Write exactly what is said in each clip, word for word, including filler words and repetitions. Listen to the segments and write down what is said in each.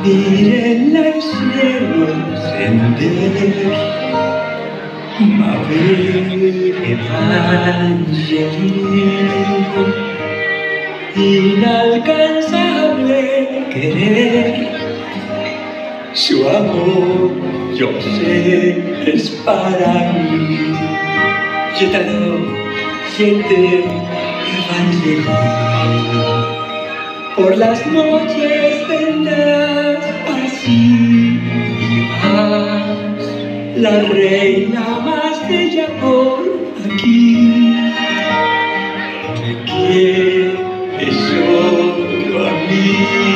Miren al cielo encender, Mabel Evangelina, inalcanzable querer. Su amor, yo sé, es para mí. Je t'adore, je t'aime, Evangelina. Por las noches vendrás así y vas, la reina más bella por aquí. Me quieres solo a mí,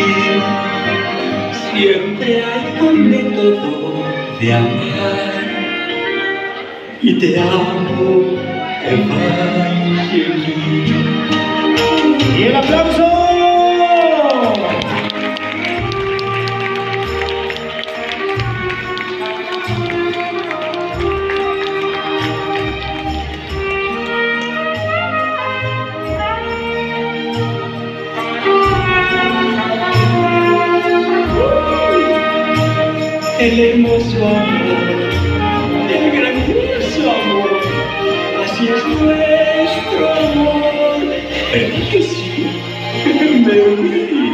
siempre hay un método de amar, y te amo, Evangelina. Y el aplauso. El hermoso amor, el grandioso amor, así es nuestro amor. ¿Verdad que sí? Me uní.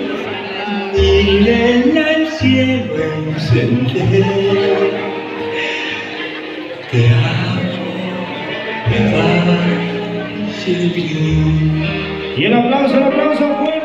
Miren al cielo encender. Te amo, Evangelina. Y el aplauso, el aplauso fuerte.